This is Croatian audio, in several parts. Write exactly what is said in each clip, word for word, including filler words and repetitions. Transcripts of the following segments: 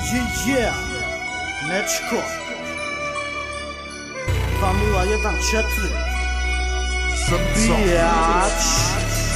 Yeah, yeah, Nečko dwa nula jeden četiri Zabijać.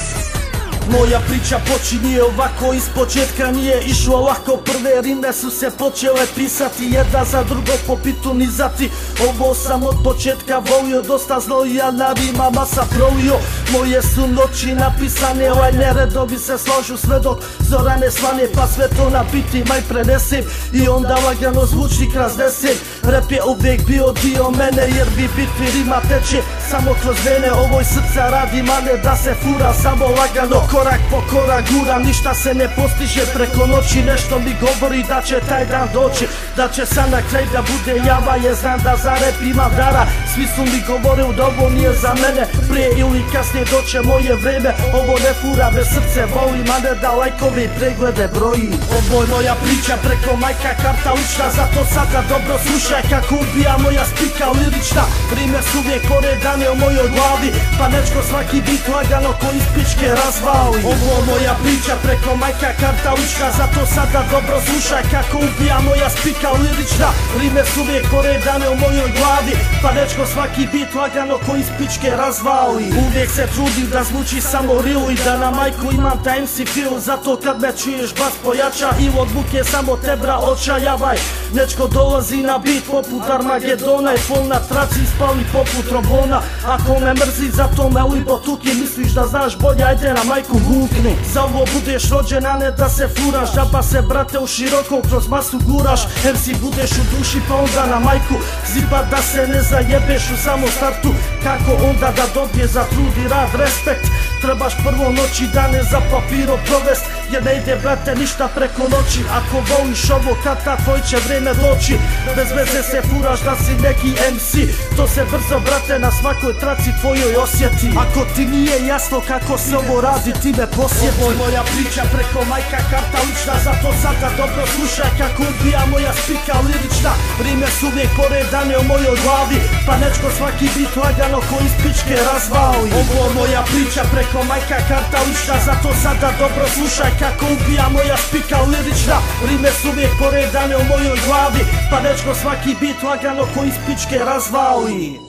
Moja priča počinje ovako, iz početka nije išlo lako. Prve rime su se počele pisati, jedna za drugo po bitu nizati. Ovo sam od početka volio, dosta znoja na rimama sam prolio. Moje su noći napisane, ovaj neredovi se složu sve dok zora ne svane. Pa sve to na biti maj prenesem i onda lagano zvučnik raznesem. Rap je uvijek bio dio mene, jer bi bitvi rima teče samo kroz mene. Ovoj srca radi mane da se fura samo lagano. Korak po korak guram, ništa se ne postiže preko noći. Nešto mi govori da će taj dan doći, da će sad na kraj da bude java. Je znam da za rap imam dara, svi su mi govorili da ovo nije za mene. Prije ili kasnije doće moje vreme, ovo ne fura bez srce voli, mane da lajkovi i preglede broji. Ovo je moja priča preko majka, karta lična, zato sada dobro slušaj kako ubija moja spika lirična. Rime su uvijek poredane u mojoj glavi, pa Nečko svaki bit lagano ko iz pičke razvali. Ovo moja priča preko majka, karta lična, zato sada dobro slušaj kako ubija moja spika lirična. Rime su uvijek poredane u mojoj glavi, pa Nečko svaki bit lagano ko iz pičke razvali. Uvijek se trudim da zvuči samo real i da na majku imam taj em ce feel. Zato kad me čuješ bas pojača i od buke samo tebra očajavaj. Nečko dolazi na bit poput Armagedona i full na traci spali poput trombona. Ako me mrzi zato me libo tuki, misliš da znaš bolje, ajde na majku hukni. Za ovo budeš rođen, a ne da se furaš, žaba se brate u široko kroz masu guraš. em ce budeš u duši pa onda na majku ziba da se ne zajebeš u samom startu. Kako onda da dobije za trud i rad respekt? Trebaš prvo noći dane za papiro provest, jer ne ide brate ništa preko noći. Ako voliš ovo kata tvoj će vreme doći, bez veze se furaš da si neki em ce. To se brzo brate na svakoj traci tvojoj osjeti. Ako ti nije jasno kako se ovo radi ti me posjeti. Ovo je moja priča preko majka, karta lična, zato sada dobro slušaj kako ubija moja spika lirična. Rime su uvijek poredane u mojoj glavi, pa Nečko svaki bit lagano ko iz pičke razvali. Ovo je moja priča preko majka, karta lična, zato sada dobro slušaj kako ubija moja spika lirična. Rime su uvijek poredane u mojoj glavi, pa Nečko svaki bit lagano ko iz pičke razvali.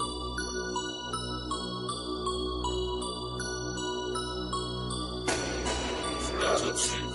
Različni